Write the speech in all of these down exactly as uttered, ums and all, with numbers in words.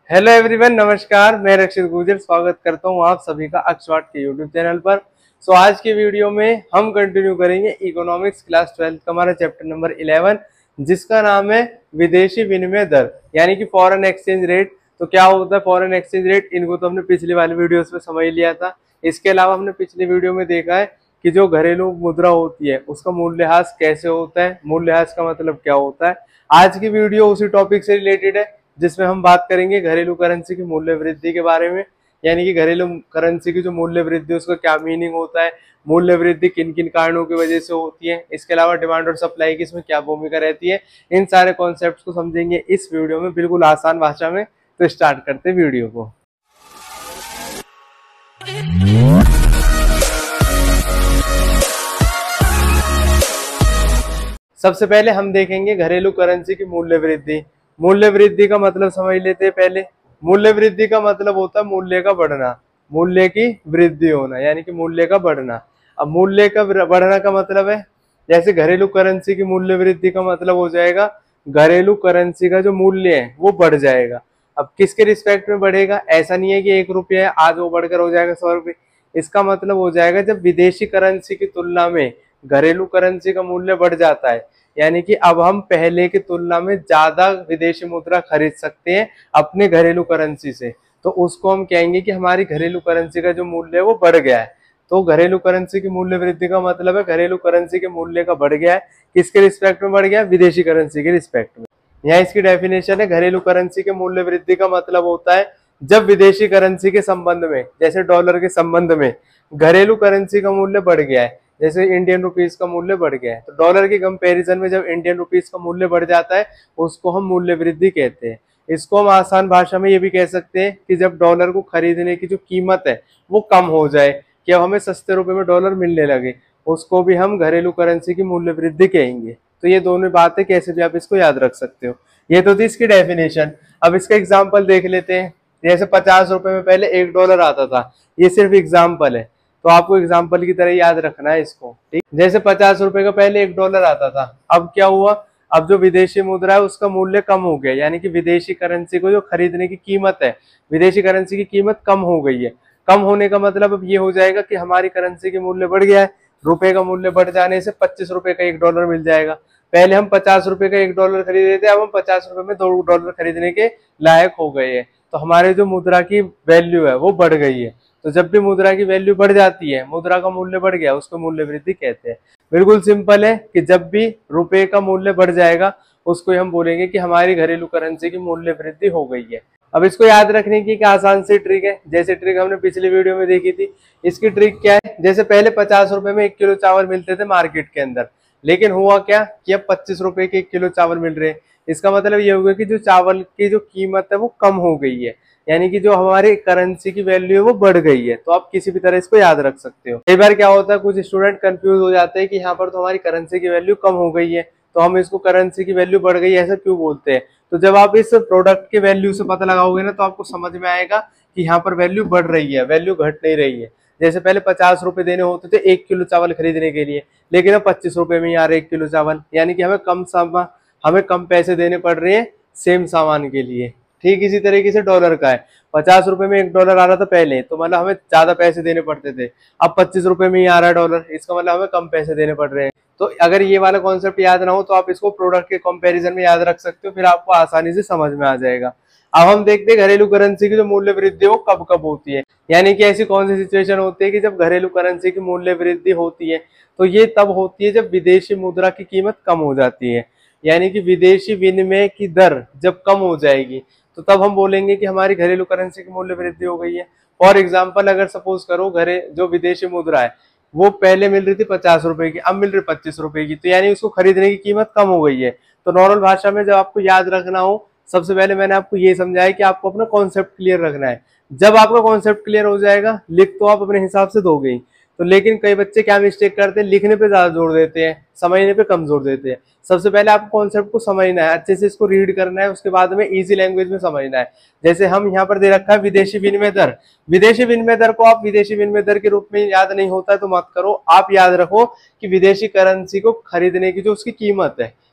Hello everyone, नमस्कार। मैं रक्षित गुर्जर स्वागत करता हूं आप सभी का अक्षवाट के यूट्यूब चैनल पर। सो आज की वीडियो में हम कंटिन्यू करेंगे इकोनॉमिक्स क्लास ट्वेल्थ का हमारा चैप्टर नंबर इलेवन, जिसका नाम है विदेशी विनिमय दर यानी कि फॉरेन एक्सचेंज रेट। तो क्या होता है फॉरेन एक्सचेंज रेट, इनको तो हमने पिछली वाली वीडियोस में समझ लिया था। इसके अलावा हमने पिछली वीडियो में देखा है कि जो घरेलू मुद्रा होती है उसका मूल्यह्रास कैसे होता है, मूल्यह्रास का मतलब क्या होता है। आज की वीडियो उसी टॉपिक से रिलेटेड है, जिसमें हम बात करेंगे घरेलू करेंसी की मूल्य वृद्धि के बारे में, यानी कि घरेलू करेंसी की जो मूल्य वृद्धि उसका क्या मीनिंग होता है, मूल्य वृद्धि किन किन कारणों की वजह से होती है, इसके अलावा डिमांड और सप्लाई की इसमें क्या भूमिका रहती है। इन सारे कॉन्सेप्ट्स को समझेंगे इस वीडियो में बिल्कुल आसान भाषा में। तो स्टार्ट करते हैं वीडियो को। सबसे पहले हम देखेंगे घरेलू करेंसी की मूल्य वृद्धि। मूल्य वृद्धि का मतलब समझ लेते हैं पहले। मूल्य वृद्धि का मतलब होता है मूल्य का बढ़ना, मूल्य की वृद्धि होना, यानी कि मूल्य का बढ़ना। अब मूल्य का बढ़ना का मतलब है, जैसे घरेलू करेंसी की मूल्य वृद्धि का मतलब हो जाएगा घरेलू करेंसी का जो मूल्य है वो बढ़ जाएगा। अब किसके रिस्पेक्ट में बढ़ेगा, ऐसा नहीं है कि एक रुपया है आज वो बढ़कर हो जाएगा सौ रुपये। इसका मतलब हो जाएगा जब विदेशी करेंसी की तुलना में घरेलू करेंसी का मूल्य बढ़ जाता है, यानी कि अब हम पहले की तुलना में ज्यादा विदेशी मुद्रा खरीद सकते हैं अपने घरेलू करेंसी से, तो उसको हम कहेंगे कि हमारी घरेलू करेंसी का जो मूल्य है वो बढ़ गया है। तो घरेलू करेंसी की मूल्य वृद्धि का मतलब है घरेलू करेंसी के मूल्य का बढ़ गया है। किसके रिस्पेक्ट में बढ़ गया, विदेशी करेंसी के रिस्पेक्ट में। यहाँ इसकी डेफिनेशन है, घरेलू करेंसी के मूल्य वृद्धि का मतलब होता है जब विदेशी करेंसी के संबंध में, जैसे डॉलर के संबंध में घरेलू करेंसी का मूल्य बढ़ गया है, जैसे इंडियन रुपीस का मूल्य बढ़ गया है, तो डॉलर के कंपैरिजन में जब इंडियन रुपीस का मूल्य बढ़ जाता है उसको हम मूल्य वृद्धि कहते हैं। इसको हम आसान भाषा में ये भी कह सकते हैं कि जब डॉलर को खरीदने की जो कीमत है वो कम हो जाए, कि अब हमें सस्ते रुपए में डॉलर मिलने लगे, उसको भी हम घरेलू करेंसी की मूल्य वृद्धि कहेंगे। तो ये दोनों बातें कैसे भी आप इसको याद रख सकते हो। ये तो थी इसकी डेफिनेशन। अब इसका एग्जाम्पल देख लेते हैं। जैसे पचास रुपए में पहले एक डॉलर आता था, ये सिर्फ एग्जाम्पल है, तो आपको एग्जाम्पल की तरह याद रखना है इसको, ठीक। जैसे पचास रुपए का पहले एक डॉलर आता था, अब क्या हुआ, अब जो विदेशी मुद्रा है उसका मूल्य कम हो गया, यानी कि विदेशी करेंसी को जो खरीदने की कीमत है, विदेशी करेंसी की कीमत कम हो गई है। कम होने का मतलब अब ये हो जाएगा कि हमारी करेंसी की मूल्य बढ़ गया है। रुपए का मूल्य बढ़ जाने से पच्चीस रुपए का एक डॉलर मिल जाएगा। पहले हम पचास रुपए का एक डॉलर खरीदे थे, अब हम पचास रुपए में दो डॉलर खरीदने के लायक हो गए हैं। तो हमारे जो मुद्रा की वैल्यू है वो बढ़ गई है। तो जब भी मुद्रा की वैल्यू बढ़ जाती है, मुद्रा का मूल्य बढ़ गया, उसको मूल्य वृद्धि कहते हैं। बिल्कुल सिंपल है कि जब भी रुपए का मूल्य बढ़ जाएगा उसको हम बोलेंगे कि हमारी घरेलू करेंसी की मूल्य वृद्धि हो गई है। अब इसको याद रखने की एक आसान सी ट्रिक है, जैसे ट्रिक हमने पिछली वीडियो में देखी थी। इसकी ट्रिक क्या है, जैसे पहले पचास रुपए में एक किलो चावल मिलते थे मार्केट के अंदर, लेकिन हुआ क्या कि अब पच्चीस रुपए के एक किलो चावल मिल रहे हैं। इसका मतलब ये होगा कि जो चावल की जो कीमत है वो कम हो गई है, यानी कि जो हमारी करेंसी की वैल्यू है वो बढ़ गई है। तो आप किसी भी तरह इसको याद रख सकते हो। कई बार क्या होता है, कुछ स्टूडेंट कंफ्यूज हो जाते हैं कि यहाँ पर तो हमारी करेंसी की वैल्यू कम हो गई है, तो हम इसको करेंसी की वैल्यू बढ़ गई है ऐसा क्यों बोलते हैं। तो जब आप इस प्रोडक्ट की वैल्यू से पता लगाओगे ना, तो आपको समझ में आएगा कि यहाँ पर वैल्यू बढ़ रही है, वैल्यू घट नहीं रही है। जैसे पहले पचास रुपए देने होते थे एक किलो चावल खरीदने के लिए, लेकिन अब पच्चीस रुपए में ही आ रहे एक किलो चावल, यानी कि हमें कम सामान हमें कम पैसे देने पड़ रहे हैं सेम सामान के लिए। ठीक इसी तरीके से डॉलर का है, पचास रुपए में एक डॉलर आ रहा था पहले, तो मतलब हमें ज्यादा पैसे देने पड़ते थे, अब पच्चीस रुपए में ही आ रहा है डॉलर, इसका मतलब हमें कम पैसे देने पड़ रहे हैं। तो अगर ये वाला कॉन्सेप्ट याद ना हो तो आप इसको प्रोडक्ट के कंपैरिजन में याद रख सकते हो, फिर आपको आसानी से समझ में आ जाएगा। अब हम देखते हैं घरेलू करेंसी की जो मूल्य वृद्धि वो कब कब होती है, यानी कि ऐसी कौन सी सिचुएशन होती है कि जब घरेलू करेंसी की मूल्य वृद्धि होती है। तो ये तब होती है जब विदेशी मुद्रा की कीमत कम हो जाती है, यानी कि विदेशी विनिमय की दर जब कम हो जाएगी, तो तब हम बोलेंगे कि हमारी घरेलू करेंसी की मूल्य वृद्धि हो गई है। फॉर एग्जाम्पल, अगर सपोज करो घरे जो विदेशी मुद्रा है वो पहले मिल रही थी पचास रुपए की, अब मिल रही पच्चीस रुपए की, तो यानी उसको खरीदने की कीमत कम हो गई है। तो नॉर्मल भाषा में जब आपको याद रखना हो, सबसे पहले मैंने आपको ये समझाया कि आपको अपना कॉन्सेप्ट क्लियर रखना है। जब आपका कॉन्सेप्ट क्लियर हो जाएगा, लिख तो आप अपने हिसाब से दोगे ही, तो लेकिन कई बच्चे क्या मिस्टेक करते हैं, लिखने पे ज्यादा जोर देते हैं, समझने पे कम जोर देते हैं। सबसे पहले आपको कॉन्सेप्ट को समझना है, अच्छे से इसको रीड करना है, उसके बाद में इजी लैंग्वेज में समझना है। जैसे हम यहाँ पर दे रखा है विदेशी विनिमय दर। विदेशी विनिमय दर को आप विदेशी विनिमय दर के रूप में याद नहीं होता है तो मत करो, आप याद रखो कि विदेशी करेंसी को खरीदने की जो उसकी कीमत है,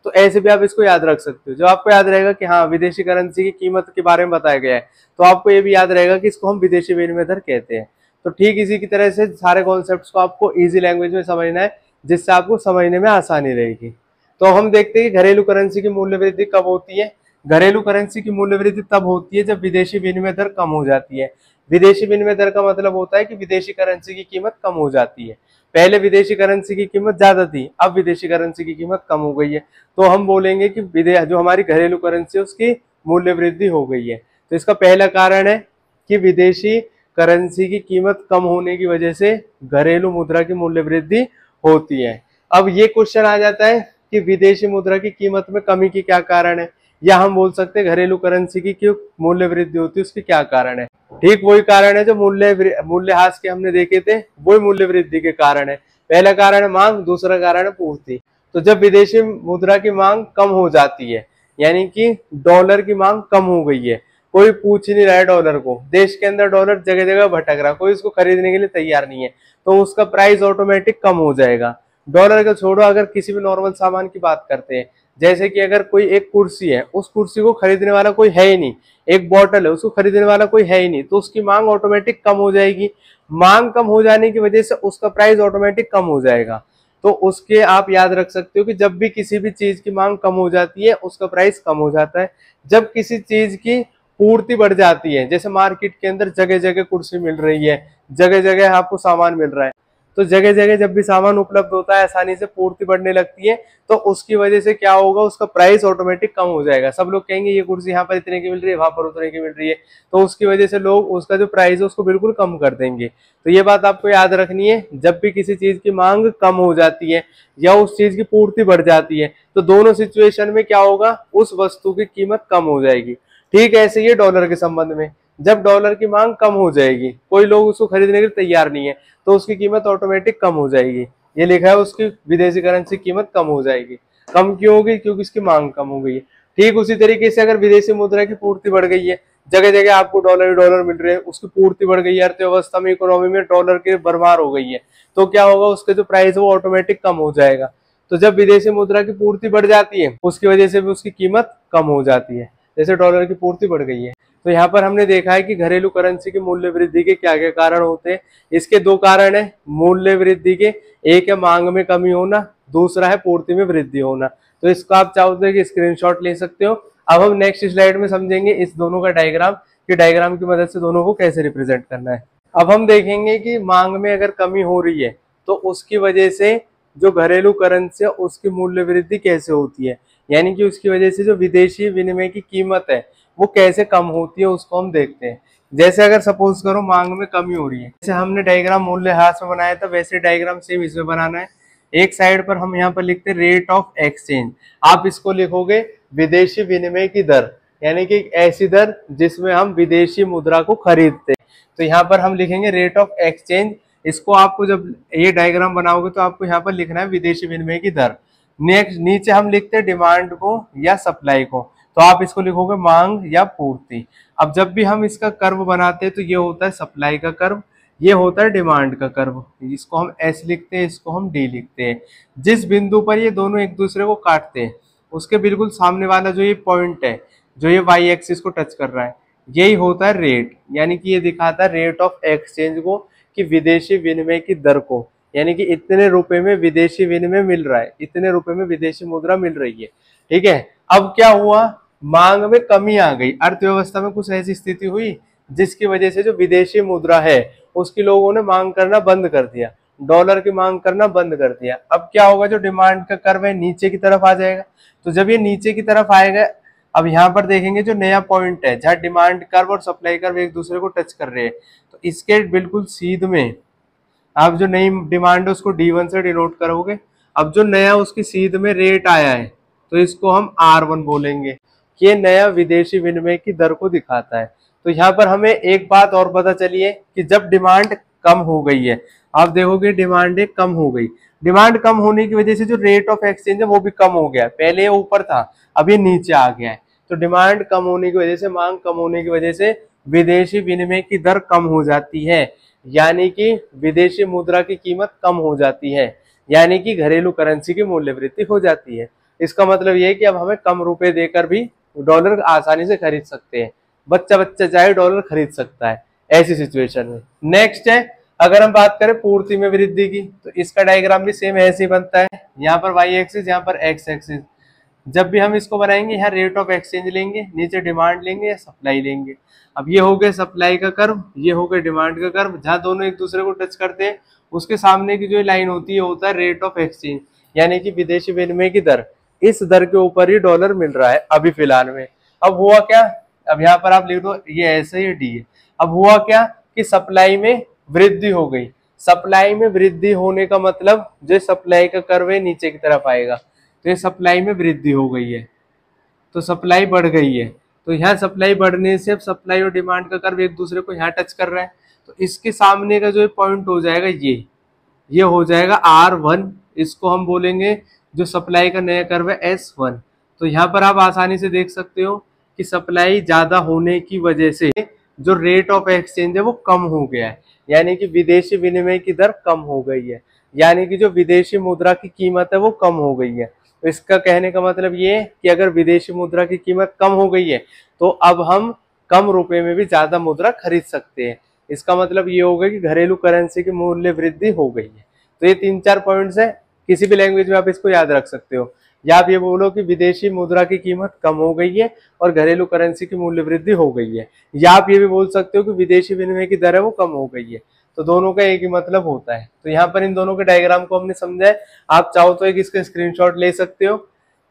तो ऐसे भी आप इसको याद रख सकते हो। जब आपको याद रहेगा कि हाँ विदेशी करेंसी की कीमत के बारे में बताया गया है, तो आपको ये भी याद रहेगा कि इसको हम विदेशी विनिमय दर कहते हैं। तो ठीक इसी की तरह से सारे कॉन्सेप्ट्स को आपको इजी लैंग्वेज में समझना है, जिससे आपको समझने में आसानी रहेगी। तो हम देखते हैं कि घरेलू करेंसी की मूल्य वृद्धि कब होती है। घरेलू करेंसी की मूल्य वृद्धि तब होती है जब विदेशी विनिमय दर कम हो जाती है। विदेशी विनिमय दर का मतलब होता है कि विदेशी करेंसी की कीमत कम हो जाती है। पहले विदेशी करेंसी की कीमत ज्यादा थी, अब विदेशी करेंसी की कीमत कम हो गई है, तो हम बोलेंगे कि विदेश जो हमारी घरेलू करेंसी है उसकी मूल्य वृद्धि हो गई है। तो इसका पहला कारण है कि विदेशी करेंसी की कीमत कम होने की वजह से घरेलू मुद्रा की मूल्य वृद्धि होती है। अब ये क्वेश्चन आ जाता है कि विदेशी मुद्रा की कीमत में कमी की क्या कारण है, या हम बोल सकते हैं घरेलू करेंसी की क्यों मूल्य वृद्धि होती है उसकी क्या कारण है। ठीक वही कारण है जो मूल्य मूल्यह्रास के हमने देखे थे, वही मूल्य वृद्धि के कारण है। पहला कारण है मांग, दूसरा कारण है पूर्ति। तो जब विदेशी मुद्रा की मांग कम हो जाती है, यानी कि डॉलर की मांग कम हो गई है, कोई पूछ नहीं रहा है डॉलर को, देश के अंदर डॉलर जगह जगह भटक रहा, कोई इसको खरीदने के लिए तैयार नहीं है, तो उसका प्राइस ऑटोमेटिक कम हो जाएगा। डॉलर का छोड़ो, अगर किसी भी नॉर्मल सामान की बात करते हैं, जैसे कि अगर कोई एक कुर्सी है, उस कुर्सी को खरीदने वाला कोई है ही नहीं, एक बॉटल है उसको खरीदने वाला कोई है ही नहीं, तो उसकी मांग ऑटोमेटिक कम हो जाएगी। मांग कम हो जाने की वजह से उसका प्राइस ऑटोमेटिक कम हो जाएगा। तो उसके आप याद रख सकते हो कि जब भी किसी भी चीज की मांग कम हो जाती है उसका प्राइस कम हो जाता है। जब किसी चीज की पूर्ति बढ़ जाती है, जैसे मार्केट के अंदर जगह जगह कुर्सी मिल रही है, जगह जगह आपको सामान मिल रहा है, तो जगह जगह जब भी सामान उपलब्ध होता है आसानी से पूर्ति बढ़ने लगती है, तो उसकी वजह से क्या होगा, उसका प्राइस ऑटोमेटिक कम हो जाएगा। सब लोग कहेंगे ये कुर्सी यहाँ पर इतने की मिल रही है, वहां पर उतने की मिल रही है, तो उसकी वजह से लोग उसका जो प्राइस है उसको बिल्कुल कम कर देंगे। तो ये बात आपको याद रखनी है, जब भी किसी चीज की मांग कम हो जाती है या उस चीज की पूर्ति बढ़ जाती है, तो दोनों सिचुएशन में क्या होगा, उस वस्तु की कीमत कम हो जाएगी। ठीक ऐसे ही डॉलर के संबंध में, जब डॉलर की मांग कम हो जाएगी, कोई लोग उसको खरीदने के लिए तैयार नहीं है, तो उसकी कीमत ऑटोमेटिक कम हो जाएगी। ये लिखा है उसकी विदेशी करेंसी कीमत कम हो जाएगी। कम क्यों होगी, क्योंकि इसकी मांग कम हो गई है। ठीक उसी तरीके से अगर विदेशी मुद्रा की पूर्ति बढ़ गई है, जगह जगह आपको डॉलर ही डॉलर मिल रहे हैं, उसकी पूर्ति बढ़ गई है, अर्थव्यवस्था में इकोनॉमी में डॉलर की भरमार हो गई है, तो क्या होगा, उसके जो प्राइस है वो ऑटोमेटिक कम हो जाएगा। तो जब विदेशी मुद्रा की पूर्ति बढ़ जाती है उसकी वजह से भी उसकी कीमत कम हो जाती है, जैसे डॉलर की पूर्ति बढ़ गई है। तो यहाँ पर हमने देखा है कि घरेलू करेंसी की मूल्य वृद्धि के क्या क्या कारण होते हैं। इसके दो कारण है मूल्य वृद्धि के, एक है मांग में कमी होना, दूसरा है पूर्ति में वृद्धि होना। तो इसको आप चाहते हो कि स्क्रीनशॉट ले सकते हो। अब हम नेक्स्ट स्लाइड में समझेंगे इस दोनों का डायग्राम, कि डायग्राम की मदद से दोनों को कैसे रिप्रेजेंट करना है। अब हम देखेंगे कि मांग में अगर कमी हो रही है तो उसकी वजह से जो घरेलू करेंसी है उसकी मूल्य वृद्धि कैसे होती है, यानी कि उसकी वजह से जो विदेशी विनिमय की कीमत है वो कैसे कम होती है, उसको हम देखते हैं। जैसे अगर सपोज करो मांग में कमी हो रही है, जैसे हमने डायग्राम मूल्यह्रास में बनाया था, वैसे डायग्राम सेम इसमें बनाना है। एक साइड पर हम यहाँ पर लिखते हैं रेट ऑफ एक्सचेंज, आप इसको लिखोगे विदेशी विनिमय की दर, यानी कि ऐसी दर जिसमें हम विदेशी मुद्रा को खरीदते हैं। तो यहाँ पर हम लिखेंगे रेट ऑफ एक्सचेंज। इसको आपको जब ये डायग्राम बनाओगे तो आपको यहाँ पर लिखना है विदेशी विनिमय की दर। नेक्स्ट नीचे हम लिखते हैं डिमांड को या सप्लाई को, तो आप इसको लिखोगे मांग या पूर्ति। अब जब भी हम इसका कर्व बनाते हैं तो ये होता है सप्लाई का कर्व, ये होता है डिमांड का कर्व। इसको हम एस लिखते हैं, इसको हम डी लिखते हैं। जिस बिंदु पर ये दोनों एक दूसरे को काटते हैं उसके बिल्कुल सामने वाला जो ये पॉइंट है, जो ये वाई एक्सिस को टच कर रहा है, यही होता है रेट, यानी कि ये दिखाता है रेट ऑफ एक्सचेंज को, कि विदेशी विनिमय की दर को, यानी कि इतने रुपए में विदेशी विनिमय मिल रहा है, इतने रुपए में विदेशी मुद्रा मिल रही है। ठीक है, अब क्या हुआ, मांग में कमी आ गई, अर्थव्यवस्था में कुछ ऐसी स्थिति हुई जिसकी वजह से जो विदेशी मुद्रा है उसकी लोगों ने मांग करना बंद कर दिया, डॉलर की मांग करना बंद कर दिया। अब क्या होगा, जो डिमांड का कर्व है नीचे की तरफ आ जाएगा। तो जब ये नीचे की तरफ आएगा, अब यहाँ पर देखेंगे जो नया पॉइंट है जहाँ डिमांड कर्व और सप्लाई कर्व एक दूसरे को टच कर रहे हैं, तो इसके बिल्कुल सीध में आप जो नई डिमांड है उसको डी वन से डिनोट करोगे। अब जो नया उसकी सीध में रेट आया है तो इसको हम आर वन बोलेंगे, ये नया विदेशी विनिमय की दर को दिखाता है। तो यहाँ पर हमें एक बात और पता चली है कि जब डिमांड कम हो गई है, आप देखोगे डिमांड एक कम हो गई, डिमांड कम होने की वजह से जो रेट ऑफ एक्सचेंज है वो भी कम हो गया, पहले ऊपर था अब ये नीचे आ गया है। तो डिमांड कम होने की वजह से, मांग कम होने की वजह से विदेशी विनिमय की दर कम हो जाती है, यानी कि विदेशी मुद्रा की कीमत कम हो जाती है, यानी कि घरेलू करेंसी की मूल्य वृद्धि हो जाती है। इसका मतलब ये है कि अब हमें कम रुपए देकर भी डॉलर आसानी से खरीद सकते हैं। बच्चा बच्चा चाहे डॉलर खरीद सकता है ऐसी सिचुएशन में। नेक्स्ट है, अगर हम बात करें पूर्ति में वृद्धि की, तो इसका डायग्राम भी सेम ऐसे ही बनता है। यहाँ पर वाई एक्सिस, यहाँ पर एक्स एक्सिस। जब भी हम इसको बनाएंगे यहाँ रेट ऑफ एक्सचेंज लेंगे, नीचे डिमांड लेंगे या सप्लाई लेंगे। अब ये हो गया सप्लाई का कर्व, ये हो गया डिमांड का कर्व। जहाँ दोनों एक दूसरे को टच करते हैं उसके सामने की जो लाइन होती है होता है रेट ऑफ एक्सचेंज, यानी कि विदेशी विनिमय की दर। इस दर के ऊपर ही डॉलर मिल रहा है अभी फिलहाल में। अब हुआ क्या, अब यहाँ पर आप लिख दो ये ऐसे ही डी है। अब हुआ क्या कि सप्लाई में वृद्धि हो गई। सप्लाई में वृद्धि होने का मतलब जो सप्लाई का कर्व है नीचे की तरफ आएगा, तो ये सप्लाई में वृद्धि हो गई है, तो सप्लाई बढ़ गई है। तो यहाँ सप्लाई बढ़ने से अब सप्लाई और डिमांड का कर्व एक दूसरे को यहाँ टच कर रहा है, तो इसके सामने का जो पॉइंट हो जाएगा ये ये हो जाएगा आर वन। इसको हम बोलेंगे जो सप्लाई का नया कर्व है एस वन। तो यहाँ पर आप आसानी से देख सकते हो कि सप्लाई ज्यादा होने की वजह से जो रेट ऑफ एक्सचेंज है वो कम हो गया है, यानी कि विदेशी विनिमय की दर कम हो गई है, यानी कि जो विदेशी मुद्रा की कीमत है वो कम हो गई है। तो इसका कहने का मतलब ये है कि अगर विदेशी मुद्रा की कीमत कम हो गई है तो अब हम कम रुपए में भी ज्यादा मुद्रा खरीद सकते हैं। इसका मतलब ये होगा कि घरेलू करेंसी की मूल्य वृद्धि हो गई है। तो ये तीन चार पॉइंट्स है, किसी भी लैंग्वेज में आप इसको याद रख सकते हो। या आप ये बोलो कि विदेशी मुद्रा की कीमत कम हो गई है और घरेलू करेंसी की मूल्य वृद्धि हो गई है, या आप ये भी बोल सकते हो कि विदेशी विनिमय की दर है वो कम हो गई है। तो दोनों का एक ही मतलब होता है। तो यहाँ पर इन दोनों के डायग्राम को हमने समझा है। आप चाहो तो एक इसका स्क्रीनशॉट ले सकते हो।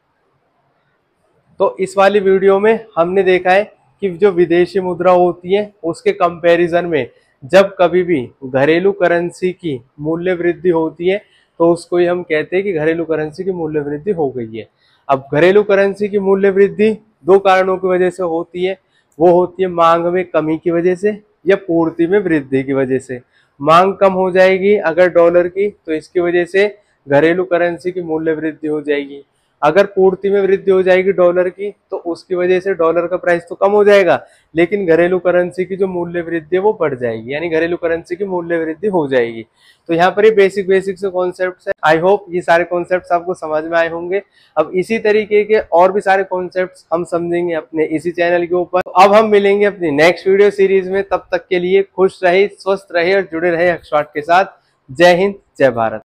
तो इस वाली वीडियो में हमने देखा है कि जो विदेशी मुद्रा होती है उसके कंपैरिजन में जब कभी भी घरेलू करेंसी की मूल्य वृद्धि होती है तो उसको ही हम कहते हैं कि घरेलू करेंसी की मूल्य वृद्धि हो गई है। अब घरेलू करेंसी की मूल्य वृद्धि दो कारणों की वजह से होती है। वो होती है मांग में कमी की वजह से या पूर्ति में वृद्धि की वजह से। मांग कम हो जाएगी अगर डॉलर की, तो इसकी वजह से घरेलू करेंसी की मूल्य वृद्धि हो जाएगी। अगर पूर्ति में वृद्धि हो जाएगी डॉलर की तो उसकी वजह से डॉलर का प्राइस तो कम हो जाएगा, लेकिन घरेलू करेंसी की जो मूल्य वृद्धि है वो बढ़ जाएगी, यानी घरेलू करेंसी की मूल्य वृद्धि हो जाएगी। तो यहाँ पर ये बेसिक बेसिक से कॉन्सेप्ट्स है। आई होप ये सारे कॉन्सेप्ट्स आपको समझ में आए होंगे। अब इसी तरीके के और भी सारे कॉन्सेप्ट्स हम समझेंगे अपने इसी चैनल के ऊपर। अब हम मिलेंगे अपनी नेक्स्ट वीडियो सीरीज में। तब तक के लिए खुश रहे, स्वस्थ रहे और जुड़े रहे हक्षवाट के साथ। जय हिंद, जय भारत।